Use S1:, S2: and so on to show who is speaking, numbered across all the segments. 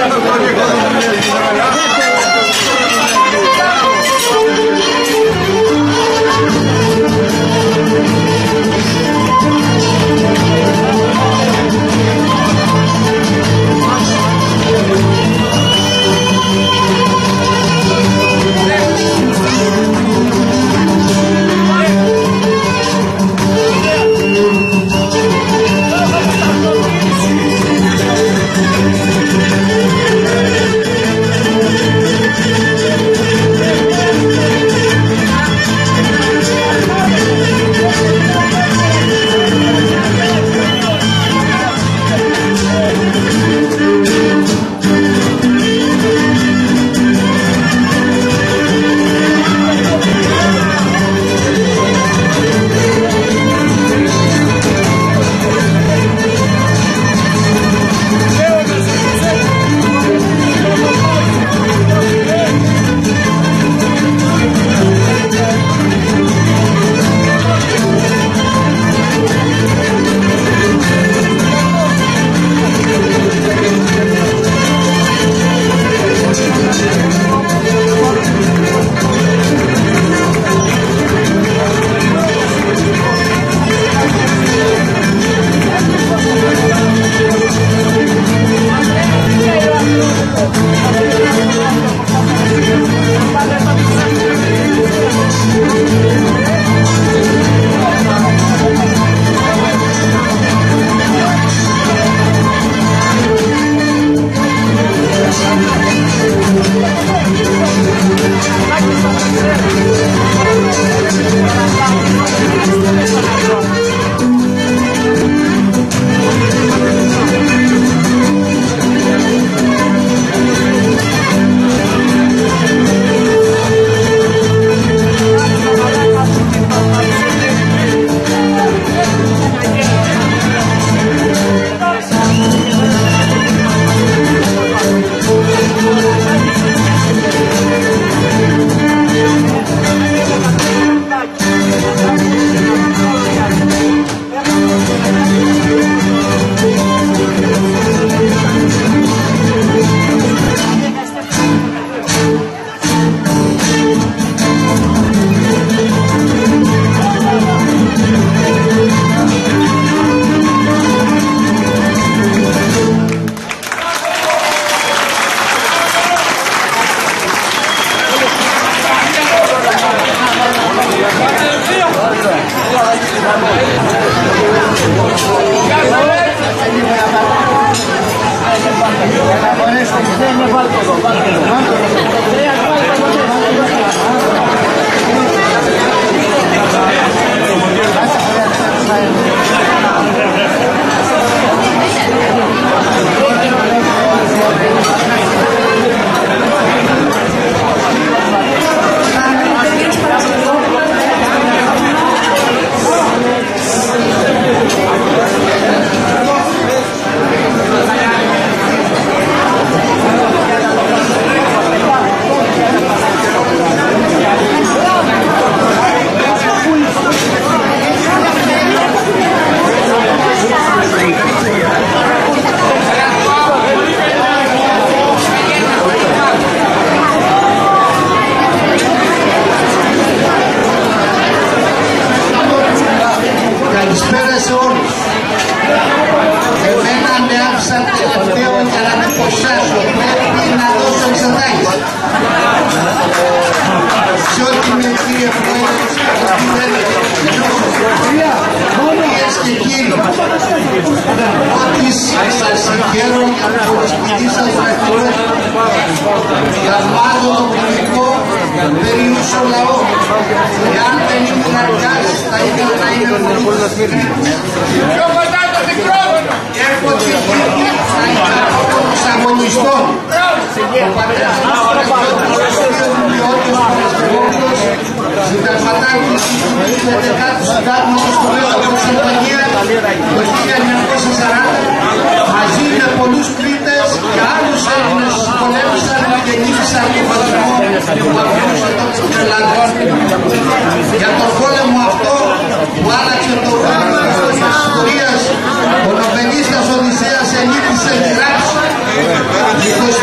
S1: Για τον πόλεμο αυτό που άλλαξε το δρόμο της ιστορίας, ο νοβελίστας Οδυσσέας ενίκησε τη γράψη.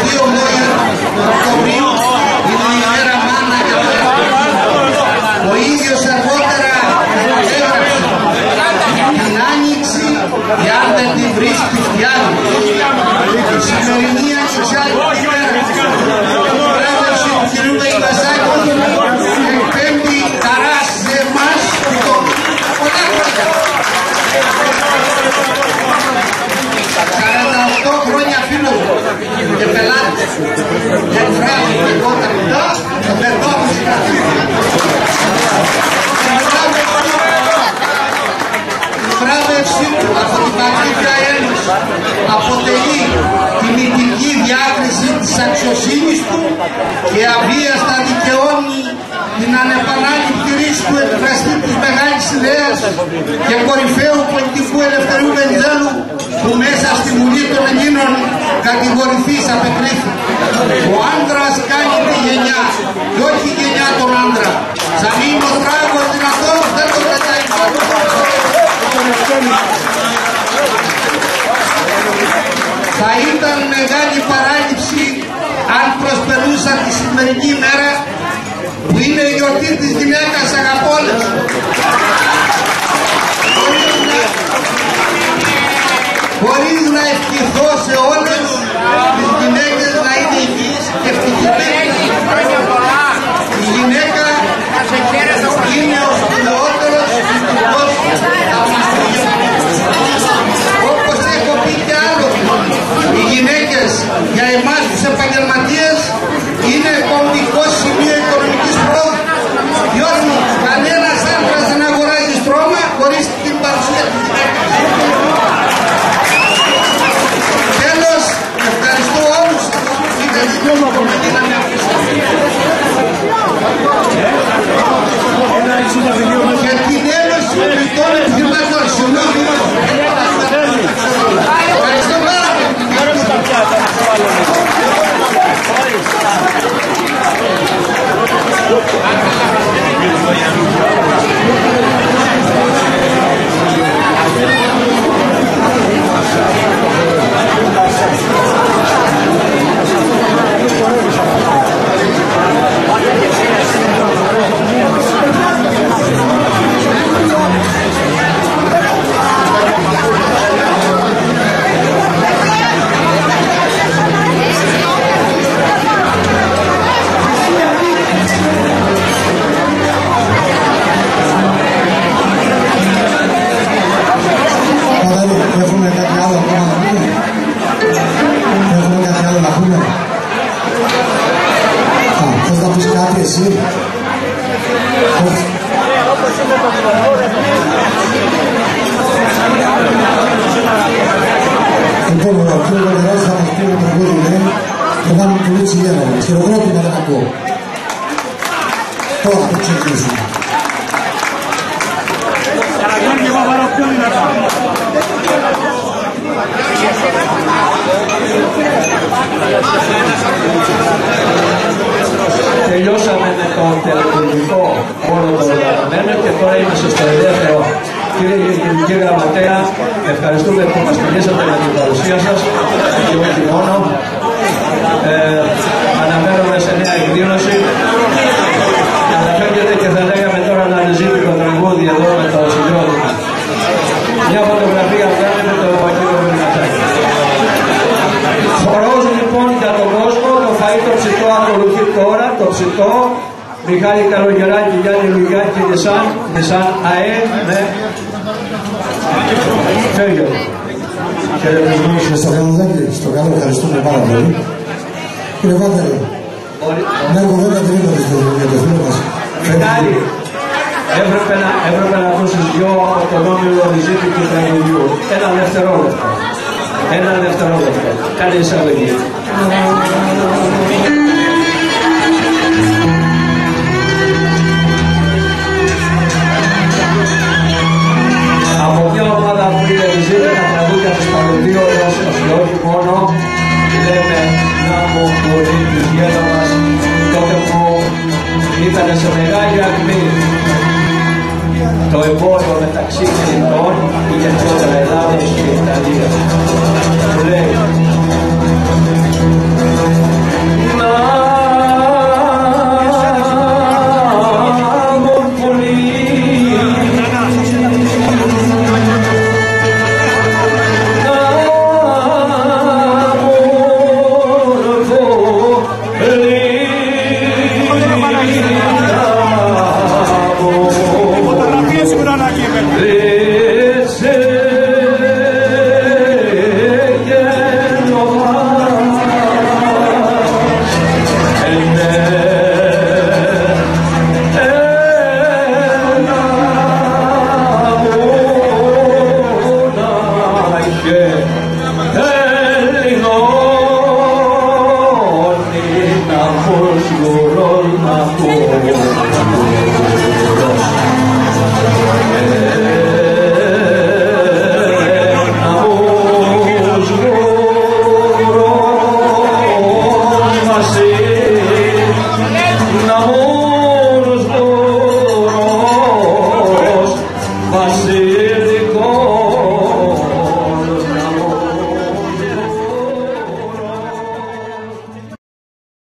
S1: εκφράζει λιγότερα δεν το η βράβευση από την Παγκόσμια Ένωση αποτελεί τιμητική διάκριση της αξιοσύνης του και αβίαστα δικαιώνει την ανεπανάληπτη ρίση του εκφραστή της μεγάλης ιδέας και κορυφαίου πολιτικού Ελευθερίου Βενιζέλου, που μέσα στη Βουλή των Ελλήνων κατηγορηθείς απεκρίθη. Ο άντρας κάνει τη γενιά και όχι η γενιά τον άντρα. Θα μείνει ο τράγος δυνατός, δεν το κρατάει. Θα ήταν μεγάλη παράληψη αν προσπερούσα τη σημερινή ημέρα που είναι η γιορτή της γυναίκας αγαπώλες. Χωρίς να ευχηθώ σε όλες τις γυναίκες να είναι υγιείς και ευτυχισμένες. Η γυναίκα είναι ο σπουδαιότερος φυσικός όπως έχω πει κι άλλο, οι γυναίκες για εμάς τους επαγγελματίες είναι κομβικό σημείο οικονομικής πρόοδου, διότι κανένας άντρας δεν αγοράζει στρώμα χωρίς την παρουσία της γυναίκας. Τέλος, ευχαριστώ όλους που και την Ένωση Πολιτών Επιχειρηματών. Ευχαριστώ πάρα
S2: Έχουμε κάτι άλλο ακόμα να πούμε? Έχουμε κάτι άλλο να πούμε? Θες να πεις κάτι εσύ? Λοιπόν, ο κύριος Βολτεράς θα μας πει το τραγούδι, λέει, και βάλουμε πολύ τσιγένα, χειροκρότημα δεν ακούω. Τώρα το ξεκινήσουμε.
S3: Καραγιώργη, εγώ βάλω πιο δυνατά.
S4: Τελειώσαμε με τον τελετουργικό χώρο των οργανωμένων και τώρα είμαστε στο ελεύθερο. Κύριε Γενική Γραμματέα, ευχαριστούμε που μας μιλήσατε με την παρουσία σας και όχι μόνο. Αναμένουμε σε νέα εκδήλωση. Αναφέρεται και θα λέγαμε τώρα ένα αναζήτητο τραγούδι εδώ με τα οσυντρότημα. Μια φωτογραφία βγάλουμε το Ευαγγέλιο Μινατάκη. Χορός λοιπόν για τον κόσμο, το φαΐ το ψητό ακολουθεί τώρα, το ψητό, Μιχάλη Καλογεράκη, Γιάννη Λουγιάκη, Νισάν ΑΕ, ναι. Φέγγιο.
S2: Χαιρετισμούς στο Καλοδάκη, στο καλό, ευχαριστούμε πάρα πολύ. Κύριε Βάτερη, ναι, εγώ δεν κατεβαίνω για το φίλο μας.
S4: Μιχάλη, έπρεπε να ακούσεις δυο από τον όμιλο Ριζίτη του τραγουδιού. Ένα δευτερόλεπτο. Κάνε εισαγωγή.